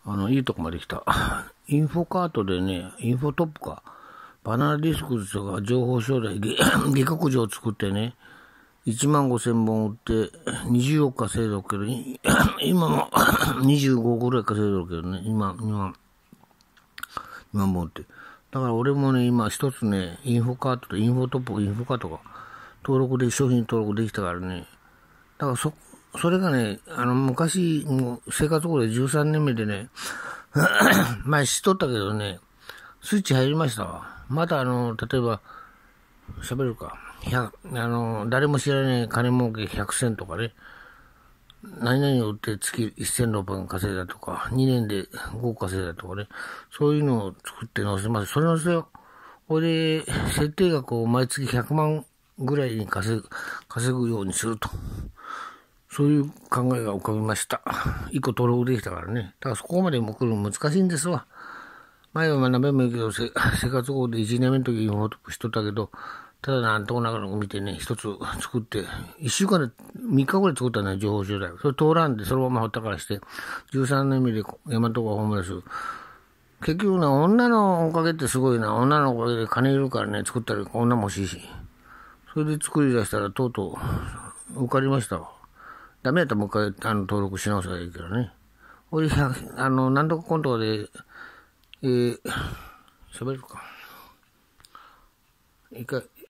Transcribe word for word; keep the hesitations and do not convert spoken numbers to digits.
あの、いいとこまで来た。インフォカートでね、インフォトップか。バナナディスクとか情報商材、下克上を作ってね、いちまんごせんぼん売って、にじゅうおく稼いでるけど、今もにじゅうごぐらい稼いでるけどね、今、今、今も売って。だから俺もね、今一つね、インフォカートとインフォトップ、インフォカートが登録で、商品登録できたからね。だからそ、それがね、あの、昔、もう生活保護でじゅうさんねんめでね、前知っとったけどね、スイッチ入りましたわ。またあの、例えば、喋るか。あの、誰も知らない金儲けひゃくせんとかね、何々を売って月せんろっぴゃくえん稼いだとか、にねんでごおく稼いだとかね、そういうのを作って載せます。それのせよ。これで、設定額を毎月ひゃくまんぐらいに稼ぐ、稼ぐようにすると。そういう考えが浮かびました。一個登録できたからね。だからそこまでも来るの難しいんですわ。前は何べんも言うけど、生活保護でいちねんめの時にインフォトップしとったけど、ただなんともなく見てね、一つ作って、一週間でみっかぐらい作ったね、情報集団。それ通らんで、そのままほったからして、じゅうさんねんめで大和がホームレス。結局ね、女のおかげってすごいな。女のおかげで金いるからね、作ったり、女も欲しいし。それで作り出したら、とうとう、受かりましたわ。ダメやったらもう一回、あの、登録し直せばいいけどね。俺、あの、なんとかコントで、えー、喋るか。一回、